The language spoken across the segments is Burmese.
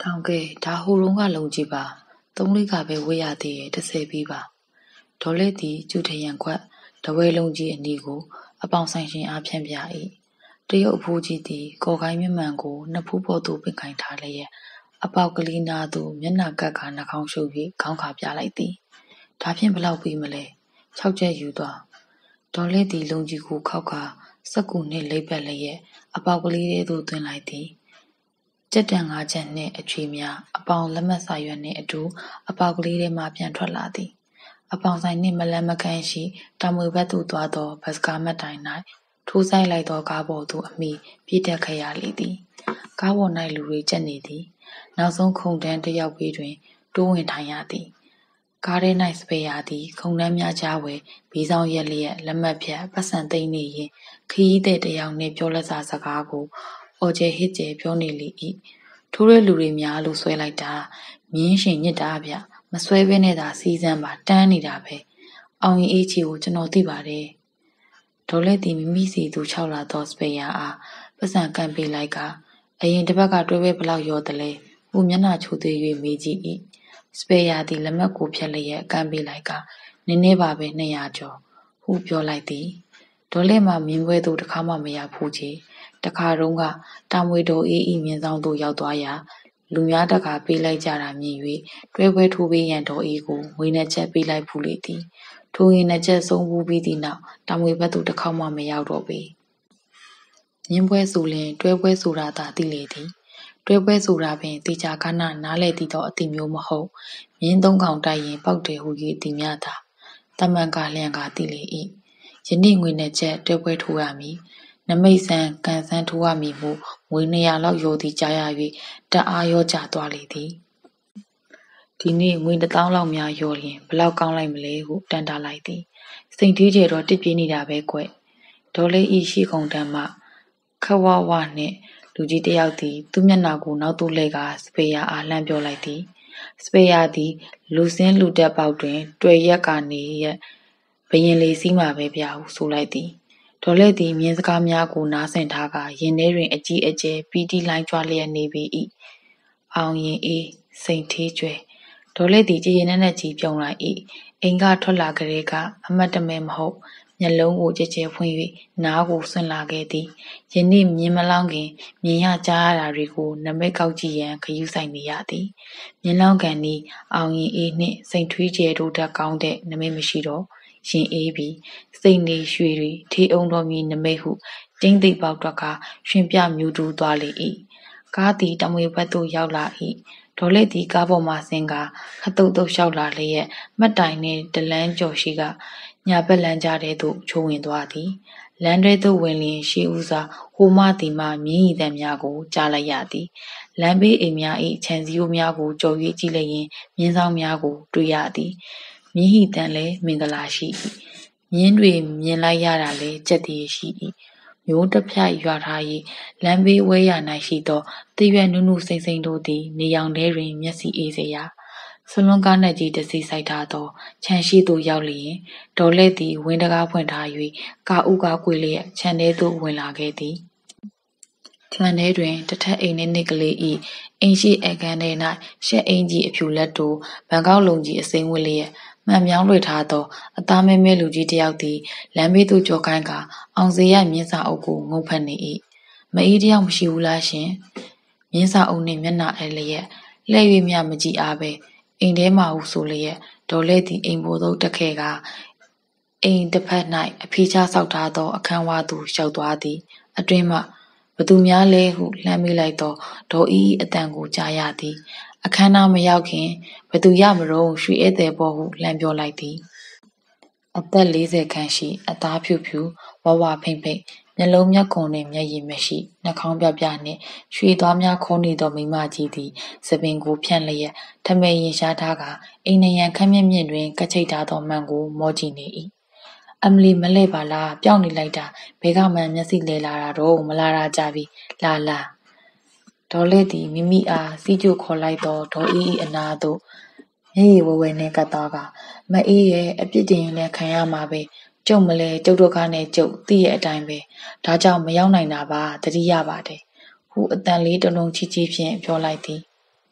ကောင်းကဲဒါဟိုတုန်းကလုံကြည့်ပါသုံးလေးကပဲဝေးရသေးရဲ့30ပြီးပါဒေါ်လေးသည်ကျူထရန်ခွက်တဝဲလုံးကြီးအနီးကိုအပေါင်ဆိုင်ရှင်အားဖြန့်ပြ၏တရုတ်အဖိုးကြီးသည်ကော်ကိုင်းမျက်မှန်ကိုနှစ်ဖူးပေါ်သို့ပင်ခိုင်ထားလျက်အပေါက်ကလေးနာသို့မျက်နှာကပ်ကနှာခေါင်းရှုပ်၍ခေါင်းခါပြလိုက်သည်ဒါဖြင့်ဘလောက်ပြီးမလဲ6ချက်ယူသွားဒေါ်လေးသည်လုံကြီးကိုခောက်ခါစက်ကူနှင့်လိပ်ပတ်လျက်အပေါက်ကလေးထဲသို့သွင်းလိုက်သည်ကြက်တန်5ချက်နှင့်အချွေများအပေါင်လက်မှတ်စာရွက်နှင့်အတူအပေါက်ကလေးထဲမှပြန်ထွက်လာသည်အပေါင်ဆိုင်နှင့်မလန်းမကန့်ရှိတာမွေဘက်သို့သွားသောဘတ်စကားမတ်တိုင်၌ထိုးဆိုင်လိုက်သောကားပေါ်သို့အမိပြေးတက်ခဲ့ရလေသည်ကားပေါ်၌လူတွေကျက်နေသည်နောက်ဆုံးခုံတန်းတစ်ယောက်ဘေးတွင်တိုးဝင်ထိုင်ရသည်ကားထဲ၌စပယ်ရသည်ခုံတန်းများကြားဝယ်ဘီဆောင်ရက်လျက်လက်မှတ်ဖြတ်ပတ်စံသိမ့်နေရင်ခရီးသည်တစ်ယောက်နှင့်ပြောလက်စာစကားကိုအော်ကျဲဟစ်ကျဲပြောနေလေ၏ထိုးတဲ့လူတွေများလို့ဆွဲလိုက်တာမြင်းရှင်ညစ်တာဗျမဆွဲဘဲနဲ့သာစီးစမ်းပါတန်းနေတာပဲအောင်ရင်အေးချီကိုကျွန်တော်သိပါတယ်ဒေါ်လက်သည်မိမိစီသူ၆လာသောစပယ်ယာအားပတ်စံကန်ပေးလိုက်ကအရင်တစ်ပတ်ကတွဲပဲဘလောက်ရောတယ်လဲဟိုမျက်နှာချိုသေး၍မေးကြည့်၏စပယ်ယာသည်လက်မှတ်ကိုဖြတ်လျက်ကန်ပေးလိုက်ကနည်းနည်းပါပဲ200ကျော်ဟုပြောလိုက်သည်ဒေါ်လက်မှမြင်းပွဲသို့တစ်ခါမှမရောက်ဘူးကြီးတခါတုန်းကတာမွေတော်အေးဤမြင်းဆောင်သို့ရောက်သွားရာလူများတကာပေးလိုက်ကြတာမြင်၍တွဲပွဲထိုးပေးရန်တော်အေးကိုငွေနဲ့ချက်ပေးလိုက်ဖူးလေသည်ထိုငွေနဲ့ချက်ဆုံးဘူးပြီးသည့်နောက်တာမွေဘက်သို့တစ်ခေါက်မှမရောက်တော့ပေမြင်းပွဲဆိုလင်တွဲပွဲဆိုတာသာသိလေသည်တွဲပွဲဆိုတာပင်တေချာကနနားလေတည်သောအသည့်မျိုးမဟုတ်မြင်း3កောင်တိုက်ရင်ပောက်တယ်ဟု၍သိမြတာတမန်ကလျံကသိလေ၏ယနေ့ငွေနဲ့ချက်တွဲပွဲထိုးရမည်နမိတ်ဆန်းကန်ဆန်းထိုးရမည်ဟုငွေ200လောက်ရောသည်ကြားရ၍တအားရောကြသွားလေသည်ဒီနေ့ငွေ1000လောက်များရောလျင်ဘလောက်ကောင်းလိုက်မလဲဟုတန်တာလိုက်သည်စိတ်တွေးကြတော့တစ်ပြေးနေတာပဲကွဒေါ်လေးဤရှိခုံတန်းမှခဝဝနှင့်လူကြီးတစ်ယောက်သည်သူ့မျက်နှာကိုနောက်သို့လှည့်ကာစပယ်ယာအားလှမ်းပြောလိုက်သည်စပယ်ယာသည်လူစင်းလူတက်ပေါက်တွင်တွေ့ရက်ကနေရက်ဘရင်လေးစီးမှာပဲဗျာဟုဆိုလိုက်သည်ဒေါ်လက်သည်မြင်းစကားများကိုနားဆင်ထားကရင်ထဲတွင်အကြီးအကျယ်ပီတိလိုင်းကျွားလျက်နေပေ၏အောင်ရင်အေးစိန်သေးကျွဲဒေါ်လက်သည်ကြည်ရင်နဲ့ကြီးပြုံးလိုက်၏အိမ်ကထွက်လာကြတဲ့ကအမတ်တမဲမဟုတ်မျက်လုံးကိုကြဲကြဲဖွင့်၍နားကိုဆွင့်လာခဲ့သည်ယနေ့မြင်းမလောင်းခင်မြင်ရကြားရတာတွေကိုနမိတ်ကောက်ကြည့်ရန်ခရူးဆိုင်နေရသည်မြင်းလောင်းကန်ဤအောင်ရင်အေးနှင့်စိန်ထွေးကျဲတို့တက်ကောင်းတဲ့နမိတ်မရှိတော့ရင်အေးပြီးစိတ်နေရွှေတွေထေးအောင်တော်မီနမိတ်ဟုတင်းသိပ်ပေါက်တွက်ကရွှင်ပြမြူတူးသွားလေ၏ကားသည်တမွေဘက်သို့ရောက်လာ၏ဒေါ်လက်သည်ကားပေါ်မှဆင်းကာခတုတ်တုတ်လျှောက်လာလျက်မှတ်တိုင်နှင့်တလန်းကျော်ရှိကညာဘက်လမ်းကြားထဲသို့ချိုးဝင်သွားသည်လမ်းထဲသို့ဝင်လျင်ရှေးဦးစွာဟိုမှသည်မှမြင်းရည်တံများကိုကြားလိုက်ရသည်လမ်းဘေးအိမ်များ၏ခြံစည်းရိုးများကိုကြော်၍ကြည့်လိုက်ရင်မြင်းဆောင်များကိုတွေ့ရသည်မြင်းဟီတံလည်းမင်္ဂလာရှိ၏မြင်းတွေမြင်လိုက်ရတာလည်းကြက်တည်းရှိ၏မျိုးတစ်ဖြတ်ရွာထား၏လမ်းဘေးဝဲရ၌ရှိသောတရွက်နုနုစိမ့်စိမ့်တို့သည်နေရောင်ထဲတွင်မျက်စိအေးစေရာဆလွန်ကားနှက်ကြီးတစ်စီးဆိုင်ထားသောခြံရှိသို့ရောက်လျင်ဒေါ်လက်သည်ဝင်းတကားဖွင့်ထား၍ကာဥကားကွေလျက်ခြံထဲသို့ဝင်လာခဲ့သည်ခြံထဲတွင်တထက်အိမ်နှင့်ကလေး၏အိမ်ရှိအခန်းထဲ၌ရှက်အင်ကြီးအဖြူလက်တိုးဘန်ကောက်လုံကြီးအစိမ်းဝတ်လျက်မှန်မြောင်းလွှတ်ထားသောအသားမဲမဲလူကြီးတစ်ယောက်သည်လမ်းဘေးသို့ကြော်ခိုင်းကာအောင်စေရမြင်းစာအုပ်ကိုငုံဖက်နေ၏မအေးတစ်ယောက်မရှိဘူးလားရှင်မြင်းစာအုပ်နှင့်မျက်နှာအဲလျက်လှည့်၍မြမကြည့်အားပဲအိမ်ထဲမှဟုဆိုလျက်ဒေါ်လက်သည်အိမ်ပေါ်သို့တက်ခဲ့ကာအိမ်တစ်ဖက်၌အဖီးချဆောက်ထားသောအခန်းဝါသို့လျှောက်သွားသည်အတွင်းမှဘသူများလဲဟုလှမ်းမိလိုက်သောဒေါ်ဤအတန်ကိုကြားရသည်အခန်းသားမရောက်ခင်ဘသူရမလို့ရွှေဧည့်သည်ပေါ်ဟုလှမ်းပြောလိုက်သည်အသက်40ခန့်ရှိအသားဖြူဖြူဝဝဖိမ့်ဖိမ့်မျက်လုံးမျက်ခုံနှင့်မျက်ရည်မရှိနှာခေါင်းပြပြနှင့်ရွှေသွားများခုံးနေသောမိမကြီးသည်စပင်ကိုဖြန့်လျက်ထမဲရင်ရှားထားကအိမ်နရံခမ်းမြင့်မြင့်တွင်ကချိတ်ထားသောမှန်ကိုမောကြည့်နေ၏အမလီမလဲပါလားပျောက်နေလိုက်တာဘဲကမှန်မျက်စိလဲလာတာတော့မလာတာကြပြီလာဒေါ်လေးသည်မိမိအားစီးကျူခေါ်လိုက်သောဒေါ်ဤအနာသို့မျက်ရည်ဝဲဝဲနှင့်ကပ်သွားကမအေးရဲ့အပြစ်တင်ရင်လည်းခံရမှာပဲကျုပ်မလဲကျုပ်တို့ကနဲ့ကျုပ်သိရဲ့အတိုင်းပဲဒါကြောင့်မရောက်နိုင်တာပါတတိယပါတယ်ဟုအတန်လေးတလုံးချီချီဖြင့်ပြောလိုက်သည်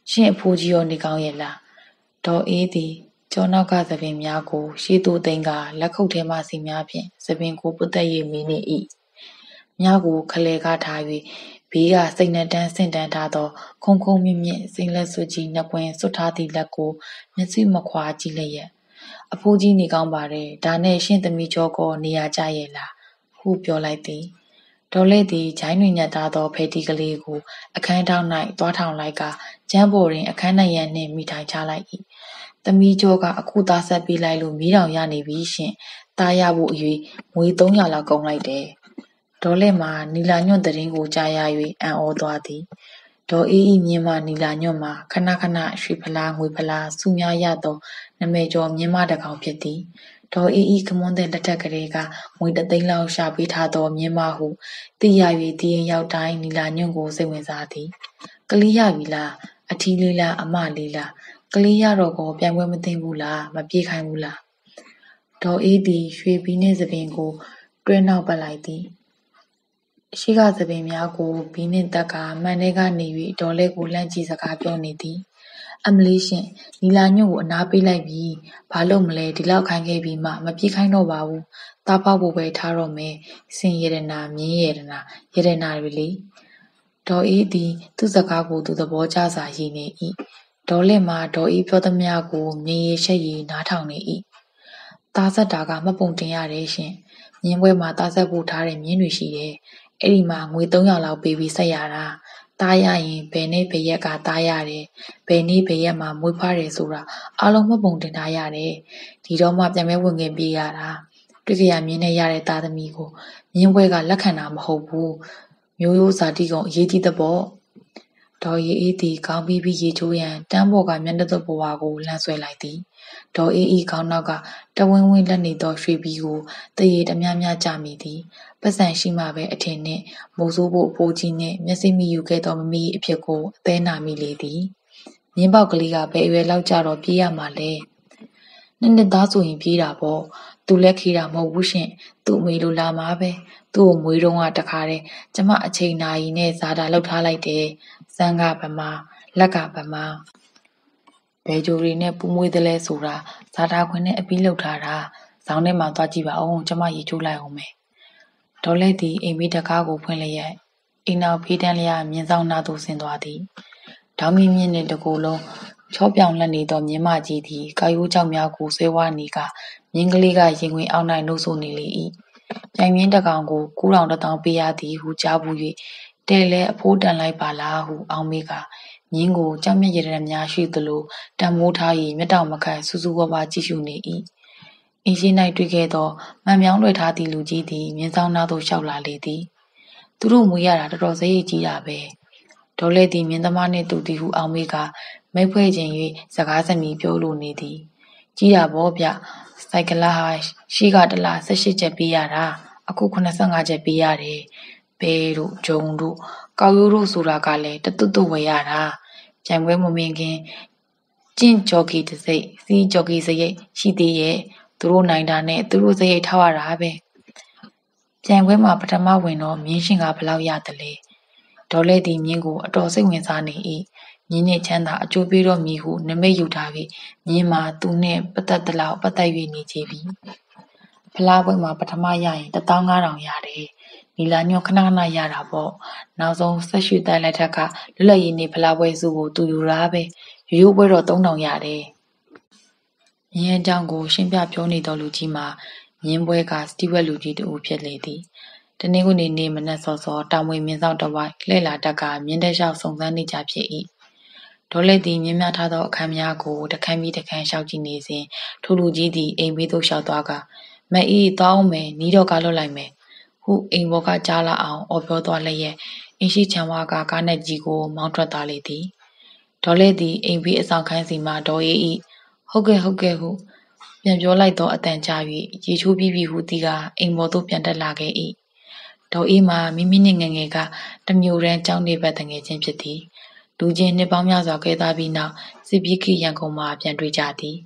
ရှင်အဖိုးကြီးရောနေကောင်းရဲ့လားဒေါ်အေးသည်ကျောနောက်ကသပင်များကိုရှေ့သို့သိမ်းကလက်ခုပ်ထဲမှစီများဖြင့်သပင်ကိုပုတ်သက်၍မီးနေ၏မြားကိုခလဲကားထား၍ဘေးကစိတ်နှတန်းဆင့်တန်းထားသောခုံခုံမြင့်မြင့်စိမ့်လက်စွပ်ကြီးနှစ်ပွင့်စွတ်ထားသည့်လက်ကိုမျက်စိမခွာကြည့်လျက်အဖိုးကြီးနေကောင်းပါတယ်ဒါနဲ့ရှင့်သမီးကျော်ကိုနေရာကြရဲ့လားဟုပြောလိုက်သည်ဒေါ်လေးသည်ဂျိုင်းတွင်ညက်ထားသောဖဲတီကလေးကိုအခန်းထောင်၌သွားထောင်လိုက်ကကျန်းပေါ်တွင်အခန်းနံရံနှင့်မိထိုင်ချလိုက်၏သမီးကျော်ကအခုသားဆက်ပေးလိုက်လို့မီးတောင်ရနေပြီရှင်သားရဖို့အ၍ငွေ300လောက်ကုန်လိုက်တယ်ဒေါ်လက်မှာနီလာညွန့်သတင်းကိုကြားရ၍အံ့ဩသွားသည်ဒေါ်အေးမြင်းမနီလာညွန့်မှာခဏခဏရွှေဖလားငွေဖလားစုများရသောနမဲကျော်မြင်းမတကောင်ဖြစ်သည်ဒေါ်အေးခမွန်းတဲ့လက်ထက်ကလေးကငွေ3သိန်းလောက်ရှာပေးထားသောမြင်းမဟုသိရ၍ဒီရင်ရောက်တိုင်းနီလာညွန့်ကိုစိတ်ဝင်စားသည်ကလေးရပြီလားအထီးလေးလားအမလေးလားကလေးရတော့ကိုပြန်ပွဲမသိဘူးလားမပြေးခိုင်းဘူးလားဒေါ်အေးသည်ရွှေဘီနှင့်သပင်ကိုတွဲနောက်ပတ်လိုက်သည်ရှိကသပင်များကိုဘီနှင့်တက်ကမှန်ထဲကနေ၍ဒေါ်လေးကိုလှမ်းကြည့်စကားပြောနေသည်အမလေးရှင်နီလာညွန့်ကိုအနားပေးလိုက်ပြီဘာလို့မလဲဒီလောက်ခိုင်းခဲ့ပြီးမှမပြေးခိုင်းတော့ပါဘူးတားပေါက်ဖို့ပဲထားတော့မယ်စင်ရတနာမြင်းရတနာတွေလေဒေါ်အေးသည်သူ့စကားကိုသူသဘောကျစွာရည်နေ၏ဒေါ်လက်မှာဒေါ်အေးပြောသမျှကိုမြင်ရရှက်ရည်နားထောင်နေ၏သားဆက်တာကမှတ်ပုံတင်ရတယ်ရှင်မြင်းပွဲမှာသားဆက်ဖို့ထားတဲ့မြင်းတွေရှိတယ်အဲ့ဒီမှာငွေ300လောက်ပေးပြီးဆက်ရတာသားရရင်ဘယ်နေ့ဘယ်ရက်ကသားရတယ်ဘယ်နေ့ဘယ်ရက်မှာမွေးဖွားတယ်ဆိုတာအားလုံးမှတ်ပုံတင်ထားရတယ်ဒီတော့မှပြန်မဲဝင်ခင်ပြေးရတာတွေ့ကြရမြင်းနဲ့ရတဲ့သားသမီးကိုမြင်းပွဲကလက်ခံတာမဟုတ်ဘူးမျိုးရိုးဇာတိကောင်အရေးကြီးတဲ့ပေါ့ဒေါ်ရီအေးသည်ခေါင်းပြီးရေချိုးရန်တန်းပေါ်ကမျက်နှာသွပ်ပေါ်ကိုလှမ်းဆွဲလိုက်သည်ဒေါ်အေးခေါင်းနောက်ကတဝင်းဝင်းလက်နေသောရွှေဘီကိုတရေတများများကြမိသည်ပတ်စံရှိမှပဲအထင်နှင့်မိုးစိုးဖို့အဖိုးကြီးနှင့်မျက်စိမိယူခဲ့သောမမီအဖြစ်ကိုအသေးနာမိလေသည်မြင်းပေါက်ကလေးကဘယ်အရွယ်လောက်ကြတော့ပြေးရမှာလဲနှစ်သားဆိုရင်ပြေးတာပေါ့သူလက်ခေးတာမဟုတ်ဘူးရှင်သူ့အမေလိုလာမှာပဲသူ့ကိုမွေးတော့ကတခါတည်းကျမအချိန်နာရီနဲ့ဇာတာလောက်ထားလိုက်တယ်စမ်းကဗမာလက်ကဗမာဘယ်ဂျိုရီနဲ့ပူးမွေးသလဲဆိုတာဇာတာခွင်နဲ့အပီးလောက်ထားတာဇောင်းထဲမှာသွားကြည့်ပါအောင်ကျမရေချိုးလိုက်အောင်မယ်ဒေါ်လက်သည်အိမ်မေးတကားကိုဖွင့်လျက်အိမ်နောက်ဖေးတန်းလျာမြင်းဆောင်နာသို့ဆင်းသွားသည်ဒေါင်းမင်းမြင့်နှင့်တကိုယ်လုံးချောပြောင်လက်နေသောမြင်းမကြီးသည်ကာယိုးကြောက်များကိုဆွဲဝါနေကမြင်းကလေးကရင်ဝင်အောက်၌နှုတ်ဆိုနေလေ၏ပြိုင်မြင်းတကောင်ကို9,000ပေးရသည်ဟုကြားဘူး၍တဲလဲအဖိုးတန်လိုက်ပါလားဟုအောင်းမေးကမြင်းကိုကြောက်မြင့်ရတဲ့များရှိသလိုတံမိုးထား၍မျက်တောင်မခတ်စူးစူးဝါးဝါကြည့်ရှုနေ၏အင်းရှိ၌တွေ့ခဲ့သောမှန်မြောင်းလွယ်ထားသည့်လူကြီးသည်မြင်းဆောင်နာသို့လျှောက်လာလေသည်သူတို့မွေးရတာတော်တော်စရိတ်ကြီးတာပဲဒေါ်လက်သည်မြင်းသမားနှင့်တူသည်ဟုအောင်းမေးကမိတ်ဖွဲ့ခြင်း၍စကားစမြည်ပြောလိုနေသည်ကြီးတာပေါ့ဗျစိုက်ကလာဟာရှိကတလား18ချက်ပေးရတာအခု85ချက်ပေးရတယ်ဘဲတို့ဂျုံတို့ကောက်ရိုးတို့ဆိုတာကလည်းတသွတ်သွတ်ဝယ်ရတာကြံပွဲမမင်းခင်ကျင့်ကြော်ကီတစ်စိတ်စီးကြော်ကီစရိတ်ရှိသေးရဲ့သူတို့နိုင်တာနဲ့သူတို့စရိတ်ထားရတာပဲပြန်ခွဲမှာပထမဝင်တော့မြင်းရှင်ကဘလောက်ရသလဲဒေါ်လက်သည်မြင်းကိုအတော်စိတ်ဝင်စားနေ၏မြင်းနှင့်ချမ်းသာအကျိုးပေးတော့မည်ဟုနမိတ်ယူထားပြီးမြင်းမှာသူနှင့်ပတ်သက်သလောက်ပတ်သက်၍နေကြပြီဖလားပွဲမှာပထမရရင်15,000ရတယ်နီလာညွန့်ခဏခဏရတာပေါ့နောက်ဆုံးဆက်ရွှေတိုက်လက်ထက်ကလွတ်လပ်ရေးနေ့ဖလားပွဲစုကိုသူယူတာပဲရိုးပွဲတော့3,000ရတယ်မြင်းအကြောင်းကိုရှင်းပြပြောနေတော်လူကြီးမှာမြင်းပွဲကစတီဝက်လူကြီးတူဖြစ်လေသည်တနေ့ကနေနေ့မနက်စောစောတောင်မွေမြင်းဆောင်တဝိုက်လှဲ့လာတက်ကမြင်းတဲ့လျှောက်စုံစမ်းနေကြဖြစ်၏ဒေါ်လက်သည်မြင်းများထားသောအခန်းများကိုတခန်းပြီးတခန်းလျှောက်ကြည့်နေစဉ်ထိုလူကြီးသည်အိမ်ဘေးသို့လျှောက်သွားကမအေးသွားအောင်မယ်နီးတော့ကားလွတ်လိုက်မယ်ဟုအိမ်ဘောကကြားလာအောင်အော်ပြောသွားလျက်အင်းရှိချံဝါကကားနဲ့ကြီးကိုမောင်းထွက်သွားလေသည်ဒေါ်လက်သည်အိမ်ဘေးအဆောင်ခန်းစီမှဒေါ်အေး၏ဟုတ်ကဲ့ဟုပြန်ပြောလိုက်သောအတန်ကြာ၍ရေချိုးပြီးပြီဟုသိကအိမ်ပေါ်သို့ပြန်တက်လာခဲ့၏ဒေါ်အေးမှာမိမိနှင့်ငယ်ငယ်ကတမျိုးတန်းကြောင်းနေဘက်တငယ်ချင်းဖြစ်သည်လူချင်းနှစ်ပေါင်းများစွာခဲ့သားပြီးနောက်စစ်ပြေးခိရန်ကုန်မှာပြန်တွေ့ကြသည်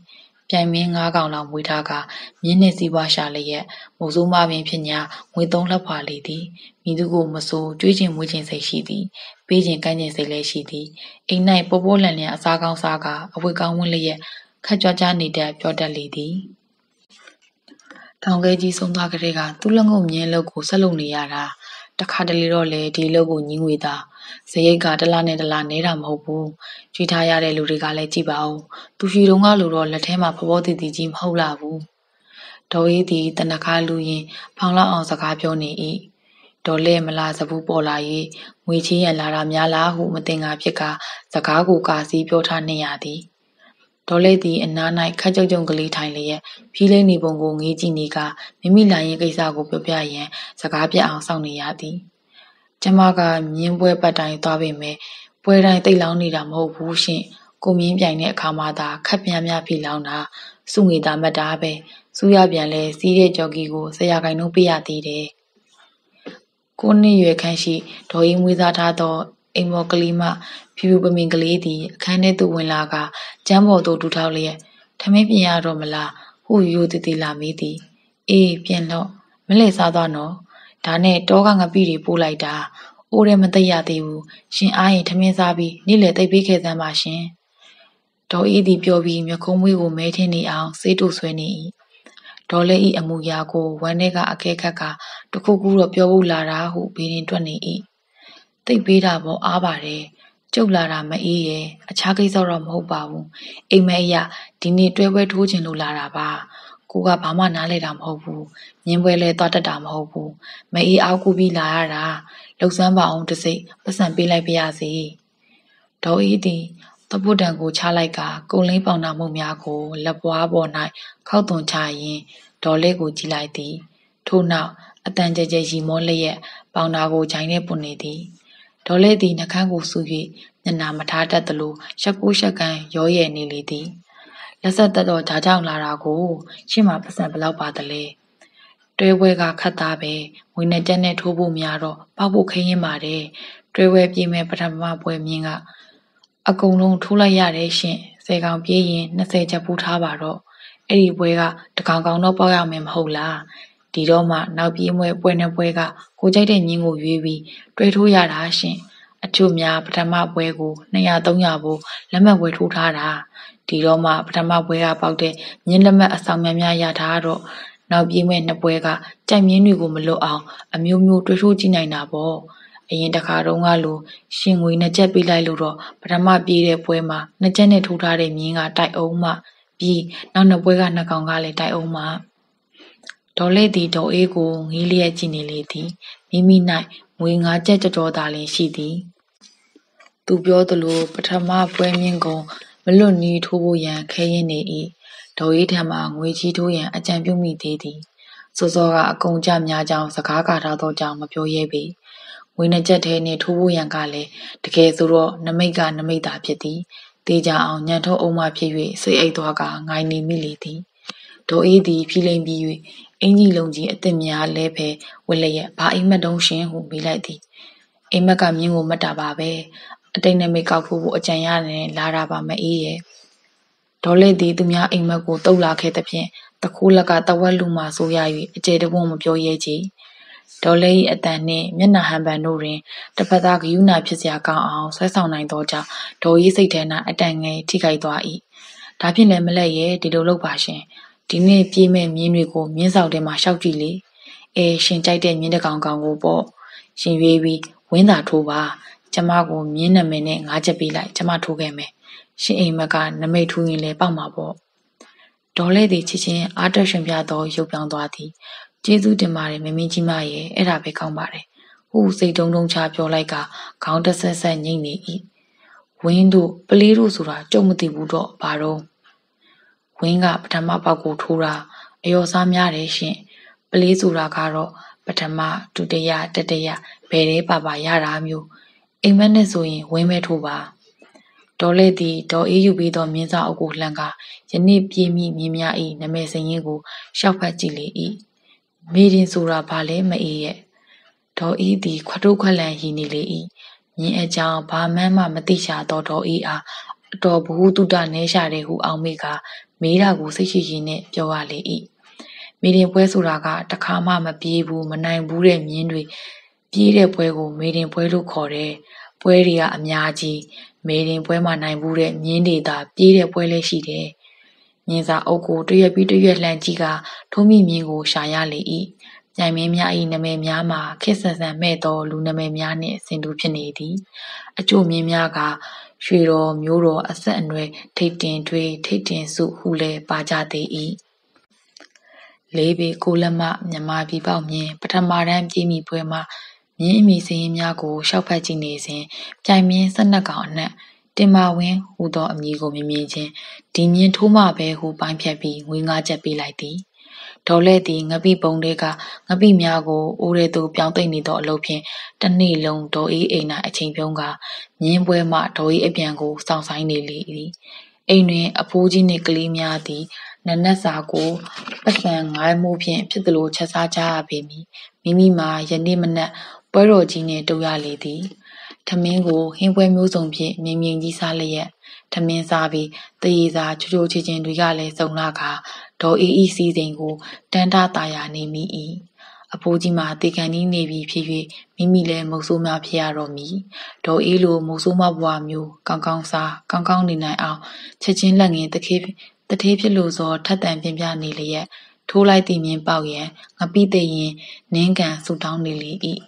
ပြိုင်မင်း9ကောင်လောက်မွေးထားကမြင်းနှင့်စီးပွားရှာလျက်မိုးစိုးမပင်ဖြစ်ညာငွေ3လက်ဖွာလေသည်မိသူကိုမစိုးကြွေးချင်မွေးချင်စိတ်ရှိသည်ပေးချင်ကမ်းချင်စိတ်လည်းရှိသည်အိမ်၌ပိုးပိုးလန်လန်အစားကောင်းစားကအဝတ်ကောင်းဝန်းလျက်ခက်ကြွကြနေတတ်ပြောတတ်လေသည်ထောင်ခဲကြီးဆုံးသွားကြတဲ့ကသူ့လက်ငုပ်မြင်းလုပ်ကိုဆက်လုပ်နေရတာတခါတလေတော့လေဒီလုပ်ကိုညင်းငွေတာဇရိတ်ကတလားနဲ့တလားနေတာမဟုတ်ဘူးကြွေးထားရတဲ့လူတွေကလည်းကြည့်ပါဦးသူရှိတုန်းကလို့တော့လက်ထဲမှာဖဖောတည်တည်ကြီးမဟုတ်လာဘူးဒေါ်အေးသည်တနခါလူရင်ဖောင်လောက်အောင်စကားပြောနေ၏ဒေါ်လဲမလားစဘူးပေါ်လာ၍ငွေချေးရန်လာတာများလားဟုမတင်ကားဖြစ်ကစကားကိုကာစီပြောထားနေရသည်ဒေါ်လဲသည်အနား၌ခက်ကြုံကြုံကလေးထိုင်လျက်ဖြီးလိမ့်နေပုံကိုငေးကြည့်နေကမိမိလာရင်ကိစ္စကိုပြောပြရန်စကားပြအောင်စောင့်နေရသည်ကျမကမြင်းပွဲပတ်တိုင်းသွားပေမဲ့ပွဲတိုင်းတိတ်လောင်းနေတာမဟုတ်ဘူးရှင်ကိုမြင်းပြိုင်တဲ့အခါမှာသာခက်ပြန်းပြဖီလောင်းတာစုငွေသားမတ်တာပဲစူးရပြန်လဲစီးတဲ့ကြော်ကီကို100ခိုင်နှုန်းပေးရသေးတယ်ကိုနှစ်ရွယ်ခန့်ရှိဒေါ်အေးမွေးသားထားသောအိမ်မော်ကလေးမဖြူဖြူပမင်ကလေးသည်အခန်းထဲသို့ဝင်လာကကျမ်းပေါ်သို့ဒူထောက်လျက်ထမင်းပြင်ရတော့မလားဟုရိုးတည်တည်လာမိသည်အေးပြင်တော့မလဲစားသွားနော်ဒါနဲ့တောကငပိတွေပို့လိုက်တာအိုးထဲမသိရသေးဘူးရှင်အားရင်ထမင်းစားပြီးနေ့လေတိတ်ပေးခဲ့စမ်းပါရှင်ဒေါ်အေးသည်ပြောပြီးမျက်ခုံးမွေးကိုမဲထင်းနေအောင်စေးတူဆွဲနေ၏ဒေါ်လဲဤအမူအရာကိုဝမ်းထဲကအကဲခတ်ကတခုခုတော့ပြောဖို့လာတာဟုဘေးရင်တွက်နေ၏တိတ်ပေးတာပေါ့အားပါတယ်ကျုပ်လာတာမအေးရဲ့အခြားကိစ္စတော့မဟုတ်ပါဘူးအိမ်မက်အရာဒီနေ့တွဲပွဲထိုးခြင်းလို့လာတာပါကိုကဘာမှနားလဲတာမဟုတ်ဘူးမြင်းပွဲလဲသွားတတ်တာမဟုတ်ဘူးမအေးအားကူပြီးလာရတာလှုပ်ဆန်းပါအောင်တစိပတ်စံပေးလိုက်ပါရစေဒေါ်အေးသည်တပုတ်တံကိုချလိုက်ကကုံလင်းပေါင်နာမှုများကိုလက်ပွားပေါ်၌ခောက်သွန်ချရင်ဒေါ်လေးကိုကြည့်လိုက်သည်ထို့နောက်အတန်ကြဲကြဲရီမောလျက်ပေါင်နာကိုဂျိုင်းနဲ့ပွန်နေသည်ဒေါ်လေးသည်နှကန်းကိုဆူ၍မျက်နှာမထားတတ်သလိုရှက်ကိုရှက်ကန်းရောရဲနေလေသည်လက်ဆက်တက်တော့ဂျားကြောင်လာတာကိုရှင်းမှာပတ်စံဘလောက်ပါတလဲတွဲပွဲကခတ်သားပဲငွေနဲ့ကြက်နဲ့ထိုးဖို့များတော့ပေါက်ဖို့ခင်းရင်ပါတယ်တွဲပွဲပြေးမဲ့ပထမပွဲမြင်းကအကုန်လုံးထိုးလိုက်ရတယ်ရှင်10ကောင်ပြေးရင်20ချက်ပူးထားပါတော့အဲ့ဒီပွဲကတကောင်ကောင်တော့ပေါက်ရမယ်မဟုတ်လားဒီတော့မှနောက်ပြေးမွဲပွဲနှစ်ပွဲကကိုကြိုက်တဲ့မြင်းကိုရွေးပြီးတွဲထိုးရတာရှင်အချို့များပထမပွဲကို200 300ဖို့လက်မှတ်ပွဲထိုးထားတာဒီတော့မှပထမပွဲကပေါက်တဲ့မြင်းလက်မှတ်အဆောင်များရထားတော့နောက်ပြေးမဲ့နှစ်ပွဲကကြိုက်မြင်းတွေကိုမလွတ်အောင်အမျိုးမျိုးတွဲထိုးကြည့်နိုင်တာပေါ့အရင်တစ်ခါတုန်းကလိုရှင်ငွေ2ချက်ပေးလိုက်လို့တော့ပထမပြေးတဲ့ပွဲမှာ2ချက်နဲ့ထိုးထားတဲ့မြင်းကတိုက်အောင်မှပြီးနောက်နှစ်ပွဲက2ကောင်ကလည်းတိုက်အောင်မှဒေါ်လေးသည်ဒေါ်အေးကိုငေးလျက်ကြည့်နေလေသည်မိမိ၌ငွေ9ချက်ကြောသာလျှင်ရှိသည်သူပြောသလိုပထမပွဲမြင့်ကုန်မလွတ်နီးထိုးဖို့ရန်ခဲရင်နေ၏ဒေါ်အေးထံမှငွေကြီးထိုးရန်အကြံပြုမိသေးသည်စောစောကအကုန်ကြများကြောင်းစကားကာထားသောကြောင့်မပြောရဲပေငွေ2ချက်ထဲနှင့်ထိုးဖို့ရန်ကလည်းတကယ်ဆိုတော့နမိတ်ကနမိတ်သာဖြစ်သည်တေးကြအောင်ညံထုတ်အောင်မှဖြစ်၍စိတ်အိတ်သွားကငိုင်နေမိလေသည်ဒေါ်အေးသည်ဖြီးလိမ်ပြီး၍အင်ကြီးလုံးကြီးအစ်စ်များလဲဖဲဝက်လျက်ဘာအိမ်မက်တုံးရှင်ဟုမေးလိုက်သည်အိမ်မက်ကမြင်းကိုမတ်တာပါပဲအတိတ်နမိတ်ကောက်ထိုးဖို့အကြံရတယ်လာတာပါမအေးရဲ့ဒေါ်လေးသည်သူများအိမ်မက်ကိုတုတ်လာခဲ့သဖြင့်တခိုးလက်ကတဝက်လူမှဆိုရ၍အကျယ်တဝန်းမပြောရဲချေဒေါ်လေး၏အတန်နှင့်မျက်နှာဟန်ပန်တို့တွင်တစ်ဖက်သားဂယုဏဖြစ်စရာကောင်းအောင်ဆွဲဆောင်နိုင်သောကြောင့်ဒေါ်၏စိတ်ထဲ၌အတန်ငယ်ထိခိုက်သွား၏ဒါဖြင့်လည်းမလဲရဲ့ဒီလိုလုပ်ပါရှင်ဒီနေ့ပြေးမဲ့မြင်းတွေကိုမြင်းဆောင်ထဲမှာရှောက်ကြည့်လေရှင်ကြိုက်တဲ့မြင်းတကောင်ကောင်ကိုပေါ့ရှင်ရွေးပြီးဝင်းသာထိုးပါကျမကိုမြင်းနာမည်နဲ့9ချက်ပေးလိုက်ကျမထိုးခဲ့မယ်ရှင်အိမ်မက်ကနမိတ်ထူးရင်လည်းပေါက်မှာပေါ့ဒေါ်လေးသည်ချစ်ချင်းအားတက်ရှင်ပြသောရုပ်ပြောင်းသွားသည်ကျေးဇူးတင်ပါတယ်မမင်းကြီးမရဲ့အဲ့ဒါပဲကောင်းပါတယ်ဟုစိတ်တုံးတုံးချပြောလိုက်ကခေါင်းတဆက်ဆက်ညိတ်နေ၏ဝင်းတို့ပလေးတို့ဆိုတာကြုံမသိဘူးတော့ဘာတော့ဝင်းကပထမပေါက်ကိုထိုးတာအယောစားများတယ်ရှင်ပလေးဆိုတာကတော့ပထမဒုတိယတတိယဘယ်တဲပါရတာမျိုးအိမ်မက်နဲ့ဆိုရင်ဝင်းမဲထိုးပါဒေါ်လေးသည်ဒေါ်အေးယူပြီးသောမြင်းစာအုပ်ကိုလှန်ကယနေ့ပြေးမိမြင်းများ၏နာမည်စရင်းကိုရှောက်ဖတ်ကြည့်လေ၏မေရင်ဆိုတာဘာလဲမအေးရဲ့ဒေါ်အေးသည်ခွတ်ထုတ်ခွက်လန်ရည်နေလေ၏မြင်းအကြောင်းဘာမှမသိချသောဒေါ်အေးအားတော်ဘ ഹുတုတနဲရှာတယ်ဟုအောင်မေကမေးတာကိုစိတ်ရှိရှိနဲ့ပြောရလေ၏မေတင်ပွဲဆိုတာကတခါမှမပြေးဘူးမနိုင်ဘူးတဲ့မြင်းတွေပြေးတဲ့ပွဲကိုမေတင်ပွဲလို့ခေါ်တယ်ပွဲတွေကအများကြီးမေတင်ပွဲမှာနိုင်ဘူးတဲ့မြင်းတွေသာပြေးတဲ့ပွဲလည်းရှိတယ်မြင်းစာအုပ်ကိုတရွက်ပြီးတရွက်လှန်ကြည့်ကထုံးမိမြင်းကိုရှာရလေ၏ပြိုင်မင်းများ၏နာမည်များမှာခက်ဆန်ဆန်မဲ့သောလူနာမည်များနှင့်ဆင်တူဖြစ်နေသည်အချို့မြင်းများကရွှေတော်မျိုးတော်အဆက်အနွယ်ထိတ်တင်ထွေးထိတ်တင်စုဟုလည်းပါကြသေး၏လေးပေကိုလက်မမြမပြည်ပေါက်မြင်းပထမတန်းပြေးမိပွဲမှာမြင်းအမိစင်းများကိုရှောက်ဖက်ကြည့်နေစဉ်ပြိုင်မြင်း12ကောင်အနက်တင်မာဝင်းဟူသောအမည်ကိုမြင်မြင်ချင်းဒီမြင်းထိုးမှပဲဟုပိုင်းဖြတ်ပြီးငွေ9ချက်ပေးလိုက်သည်ဒေါ်လဲသည်ငပိပုံတွေကငပိများကိုအိုးရဲသို့ပြောင်းသိမ့်နေသောအလုပ်ဖြင့်တစ်နေ့လုံးဒေါ်အေးအိမ်၌အချိန်ပြုံးကမြင်းပွဲမှဒေါ်အေးအပြန်ကိုစောင့်ဆိုင်နေလေသည်အိမ်တွင်အဖိုးကြီးနှင့်ကလေးများသည်နနက်စာကိုပတ်စံ9မှုဖြင့်ဖြစ်သလိုချက်စားကြရပေမည်မိမိမှာယနေ့မနက်ပွဲတော်ကြီးနှင့်တူရလေသည်ထမင်းကိုဟင်းပွဲမျိုးစုံဖြင့်မြင်မြင်ကြီးစားလျက်ထမင်းစားပြီးတရေစာချိုချိုချင်ချင်တွေကလည်းစုံလာကဒေါ်အေးဤစီစဉ်ကိုတန်းတာတာယာနေမိ၏အဖိုးကြီးမှာတေကန်ကြီးနေပြီဖြစ်၍မိမိလည်းမုတ်ဆိုးများဖြစ်ရတော့မည်ဒေါ်အေးလိုမုတ်ဆိုးမဘွားမျိုးကောင်းကောင်းစားကောင်းကောင်းနေနိုင်အောင်ချက်ချင်းလက်ငင်းတထေးဖြစ်လို့စောထက်တန်ပြင်းပြနေလျက်ထိုးလိုက်သည်မြင်ပေါက်ရန်ငပိသိရင်နင်းကန်ဆူတောင်းနေလေ၏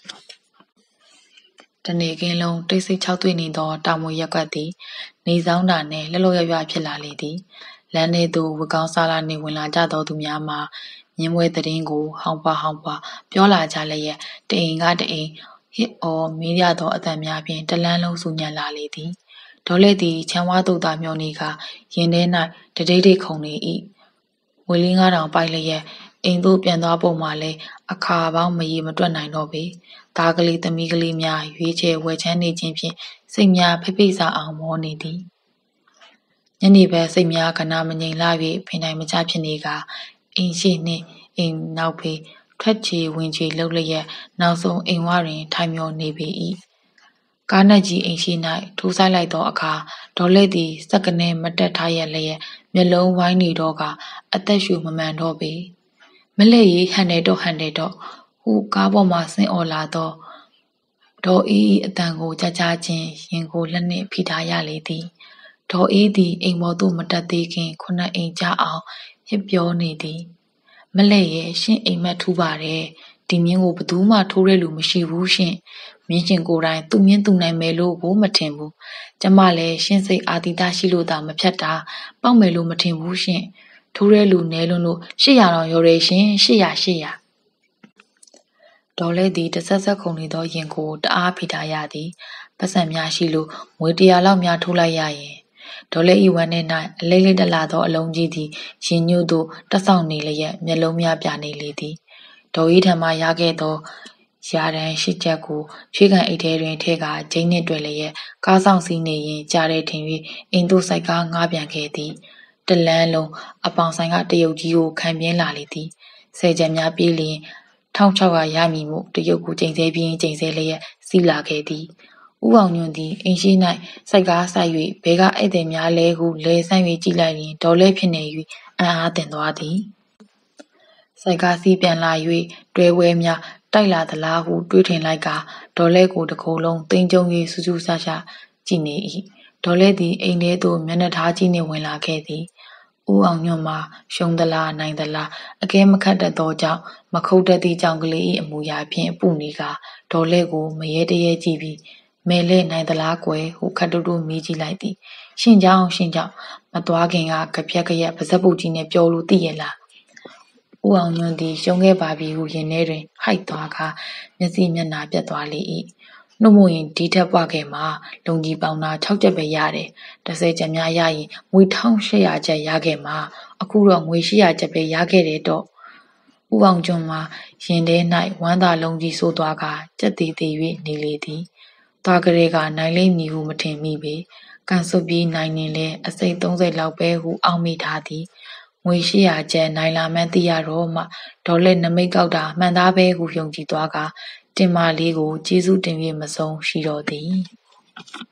တနေ့ကင်းလုံးတိတ်ဆိတ်၆တွေ့နေသောတောင်မွေရက်ကွက်သည်နေဆောင်တာနှင့်လှလှရွရွဖြစ်လာလေသည်လမ်းထဲသို့ဝကောင်းစားလာနှင့်ဝင်လာကြသောသူများမှာမြင်းပွဲသတင်းကိုဟောင်းပွားပြောလာကြလျက်တအိမ်ကတအိမ်ဟစ်အော်မေးရသောအသံများဖြင့်တလန်းလုံးဆူညံလာလေသည်ဒေါ်လက်သည်ချမ်းဝါသို့သာမျောနေကရင်ထဲ၌တဒိတ်ခုန်နေ၏ငွေလေး9000ပိုက်လျက်အိမ်သို့ပြန်သွားပုံမှလည်းအခါပေါင်းမရေမတွက်နိုင်တော့ပေသားကလေးသမီးကလေးများရွေးချယ်ဝယ်ချမ်းနေခြင်းဖြင့်စိတ်များဖိဖိစားအောင်မောနေသည်ညနေဘက်စိတ်များကနာမငြိမ်လာ၍ဖိနိုင်မချဖြစ်နေကအိမ်ရှိနှင့်အိမ်နောက်ဖေးထွက်ချေဝင်ချေလှုပ်လျက်နောက်ဆုံးအိမ်ဝတွင်ထိုင်မျောနေပေ၏ကားနက်ကြီးအိမ်ရှိ၌ထိုးဆိုင်လိုက်သောအခါဒေါ်လက်သည်စက္ကနေမတက်ထားရလျက်မျက်လုံးဝိုင်းနေတော့ကအသက်ရှူမမှန်တော့ပေမလဲ့ရီဟန်တယ်တော့ဟူကားပေါ်မှဆင်းအော်လာတော့ဒေါ်အေးအတန်ကိုကြားချင်းရင်ကိုလက်နှင့်ဖိထားရလေသည်ဒေါ်အေးသည်အိမ်ပေါ်သို့မတက်သေးခင်ခုနအိမ်ကြအောင်ဟစ်ပြောနေသည်မလဲ့ရဲ့ရှင့်အိမ်မက်ထူးပါတယ်ဒီမြင်းကိုဘသူမှထိုးရဲလူမရှိဘူးရှင့်မြင်းရှင်ကိုယ်တိုင်သူ့မြင်းသူနိုင်မယ်လို့ကိုမထင်ဘူးကျမလည်းရှင့်စိတ်အာတိတရှိလို့သာမဖြတ်တာပေါက်မယ်လို့မထင်ဘူးရှင့်ထိုးရဲလူနဲလွန်းလို့800တောင်ရော်ရဲရှင်800ဒေါ်လဲသည်တဆက်ဆက်ခုန်နေသောရင်ကိုတအားဖိထားရသည်ပတ်စံများရှိလို့ငွေ100လောက်များထိုးလိုက်ရရင်ဒေါ်လဲဤဝမ်းထဲ၌အလေးလေးတလာသောအလုံးကြီးသည်ရင်ညွတ်သို့တက်ဆောင်နေလျက်မျက်လုံးများပြနေလေသည်ဒေါ်ဤထံမှရခဲ့သောရာတန်ရှိချက်ကိုချွေးကန်အိတ်ထဲတွင်ထည့်ကဂျိန်းနှင့်တွေ့လျက်ကားဆောင်စီးနေရင်ကြားတဲ့ထင်၍အိမ်သို့စိုက်ကားငားပြန်ခဲ့သည်တလန်းလုံးအပေါင်ဆိုင်ကတရုတ်ကြီးကိုခံပြင်းလာလေသည်10ချက်များပြေးလျင်1600ရမည်မို့တရုတ်ကိုချိန်ဆလျက်စီးလာခဲ့သည်ဦးအောင်ညွန့်သည်အိမ်ရှိ၌စိုက်ကားဆိုင်၍ဘဲကဧည့်သည်များလဲဟုလဲဆန့်၍ကြည့်လိုက်ရင်ဒေါ်လဲဖြစ်နေ၍အံ့အားသင့်သွားသည်စိုက်ကားစီးပြန်လာ၍တွဲဝဲများတိုက်လာသလားဟုတွေးထင်လိုက်ကဒေါ်လဲကိုတစ်ခုလုံးသိမ်းကျုံ၍စူးစူးဆဆကြည့်နေ၏ဒေါ်လဲသည်အိမ်ထဲသို့မျက်နှာထားကြီးနှင့်ဝင်လာခဲ့သည်ဦးအောင်ညွန့်မှာရှုံးသလားနိုင်သလားအကဲမခတ်တတ်သောကြောင့်မခုတ်တတ်သည့်ကြောင့်ကလေး၏အမူအရာဖြင့်ပူနေကဒေါ်လဲကိုမရဲတရဲကြည့်ပြီးမဲလဲနိုင်သလားကွယ်ဟုခတ်တူတူမေးကြည့်လိုက်သည်ရှင်းကြောင်းမသွားခင်ကကြပြက်ပါဇက်ပုတ်ကြီးနဲ့ပြောလို့သိရဲ့လားဦးအောင်ညွန့်သည်ရှုံးခဲ့ပါပြီဟုရင်ထဲတွင်ဟိုက်သွားကမျက်စိမျက်နှာပြတ်သွားလေ၏နှုတ်မို့ရင်ဒီထက်ပွားခဲ့မှာလုံကြီးပေါင်းတာ6ချက်ပဲရတယ်10ချက်များရရင်ငွေ1800ချက်ရခဲ့မှာအခုတော့ငွေ800ချက်ပဲရခဲ့တယ်တော့ဦးအောင်ကျွန်းမှာရင်ထဲ၌ဝမ်းသာလုံးကြီးဆိုးသွားကကြက်သေးသေး၍နေလေသည်သွားကလေးကနိုင်လိမ့်မည်ဟုမထင်မိပေကန်စွပ်ပြီးနိုင်နေလဲအစိတ်30လောက်ပဲဟုအောက်မိထားသည်ငွေ800ကျပ်နိုင်လာမှန်းသိရတော့မှဒေါ်လက်နမိတ်ကောက်တာမှန်သားပဲဟုယုံကြည်သွားကတင်မာလေးကိုကျေးဇူးတင်၍မဆုံးရှိတော့သည်